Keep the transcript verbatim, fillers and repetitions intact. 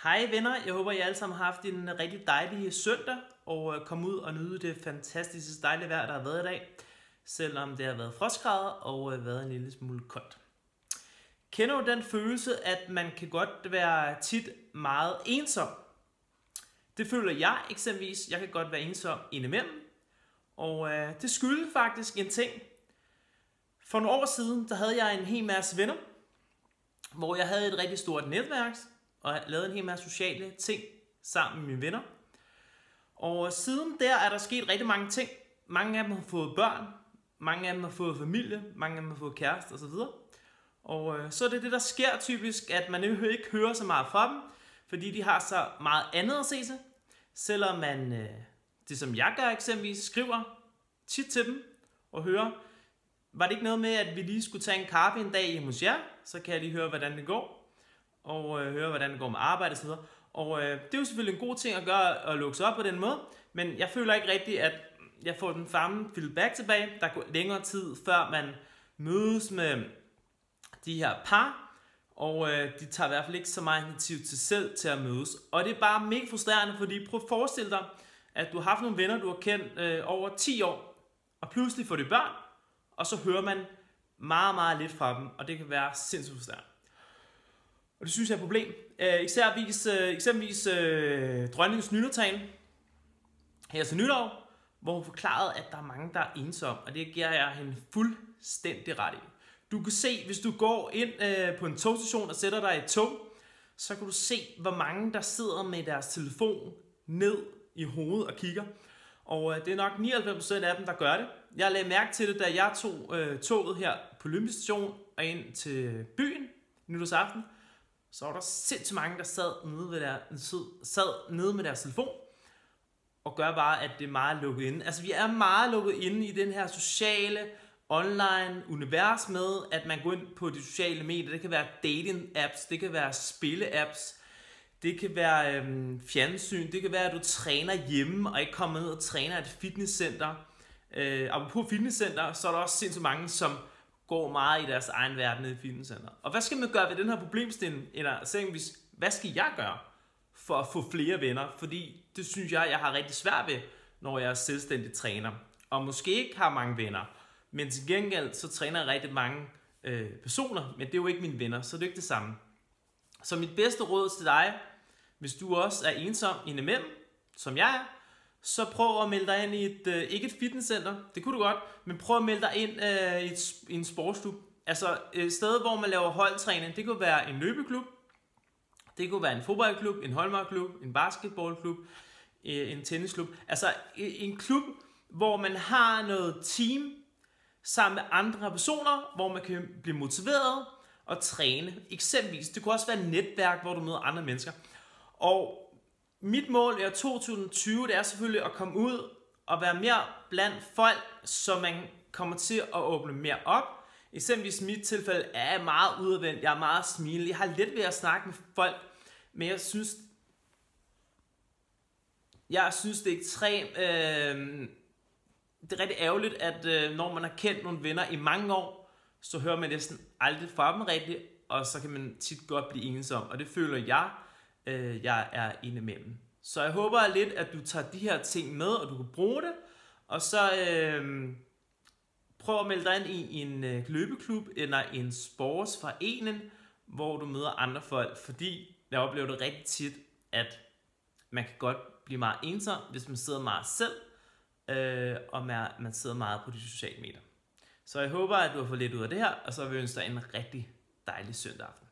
Hej venner, jeg håber I alle sammen har haft en rigtig dejlig søndag og kom ud og nyde det fantastiske dejlige vejr, der har været i dag, selvom det har været frostgrader og været en lille smule koldt. Kender du den følelse, at man kan godt være tit meget ensom? Det føler jeg eksempelvis. Jeg kan godt være ensom indimellem, og øh, det skyldes faktisk en ting. For nogle år siden, der havde jeg en hel masse venner, hvor jeg havde et rigtig stort netværk, og lavede en hel masse sociale ting sammen med mine venner. Og siden der er der sket rigtig mange ting. Mange af dem har fået børn, mange af dem har fået familie, mange af dem har fået kæreste osv. Og øh, så er det det, der sker typisk, at man ikke hører så meget fra dem, fordi de har så meget andet at se til. Selvom man, øh, det som jeg gør eksempelvis, skriver tit til dem og hører, var det ikke noget med, at vi lige skulle tage en kaffe en dag hjemme hos jer, så kan jeg lige høre, hvordan det går, og øh, høre, hvordan det går med arbejde osv. Og øh, det er jo selvfølgelig en god ting at gøre, at lukke sig op på den måde, men jeg føler ikke rigtigt, at jeg får den samme feedback tilbage. Der går længere tid, før man mødes med de her par, og øh, de tager i hvert fald ikke så meget initiativ til selv til at mødes. Og det er bare mega frustrerende, fordi prøv at forestille dig, at du har haft nogle venner, du har kendt øh, over ti år, og pludselig får de børn, og så hører man meget, meget lidt fra dem, og det kan være sindssygt frustrerende. Og det synes jeg er et problem. Øh, eksempelvis øh, eksempelvis øh, dronningens nytårstale her til nytår, hvor hun forklarede, at der er mange, der er ensomme, og det giver jeg hende fuldstændig ret i. Du kan se, hvis du går ind øh, på en togstation og sætter dig i et tog, så kan du se, hvor mange der sidder med deres telefon ned i hovedet og kigger. Og øh, det er nok nioghalvfems procent af dem, der gør det. Jeg lagde mærke til det, da jeg tog øh, toget her på Lyngby station og ind til byen nytårsaften. Så var der sindssygt mange, der sad nede, ved der, sad nede med deres telefon og gør bare, at det er meget lukket inde. Altså vi er meget lukket inde i den her sociale, online univers med, at man går ind på de sociale medier. Det kan være dating apps, det kan være spille apps, det kan være øhm, fjernsyn, det kan være, at du træner hjemme og ikke kommer ned og træner et fitnesscenter. Øh, apropos fitnesscenter, så er der også sindssygt mange, som går meget i deres egen verden i fitnesscenter. Og hvad skal man gøre ved den her problemstilling? Eller eksempelvis, hvad skal jeg gøre for at få flere venner? Fordi det synes jeg, jeg har rigtig svært ved, når jeg er selvstændig træner. Og måske ikke har mange venner. Men til gengæld, så træner jeg rigtig mange øh, personer. Men det er jo ikke mine venner, så det er ikke det samme. Så mit bedste råd til dig, hvis du også er ensom indimellem, som jeg er, så prøv at melde dig ind i et, øh, ikke et fitnesscenter, det kunne du godt, men prøv at melde dig ind øh, i, et, i en sportsklub. Altså et sted, hvor man laver holdtræning. Det kunne være en løbeklub, det kunne være en fodboldklub, en håndboldklub, en basketballklub, øh, en tennisklub. Altså en klub, hvor man har noget team sammen med andre personer, hvor man kan blive motiveret og træne. Eksempelvis, det kunne også være et netværk, hvor du møder andre mennesker. Og mit mål i to tusind og tyve, det er selvfølgelig at komme ud og være mere blandt folk, så man kommer til at åbne mere op. Eksempelvis i mit tilfælde er jeg meget udadvendt, jeg er meget smilende, jeg har let ved at snakke med folk, men jeg synes, jeg synes det er ekstremt, øh, det er rigtig ærgerligt, at øh, når man har kendt nogle venner i mange år, så hører man næsten aldrig fra dem rigtigt, og så kan man tit godt blive ensom, og det føler jeg, øh, jeg er indimellem. Så jeg håber lidt, at du tager de her ting med, og du kan bruge det, og så øh, prøv at melde dig ind i en øh, løbeklub, eller en sportsforening, hvor du møder andre folk, fordi jeg oplever det rigtig tit, at man kan godt blive meget ensom, hvis man sidder meget selv, øh, og man sidder meget på de sociale medier. Så jeg håber, at du har fået lidt ud af det her, og så vil jeg ønske dig en rigtig dejlig søndag aften.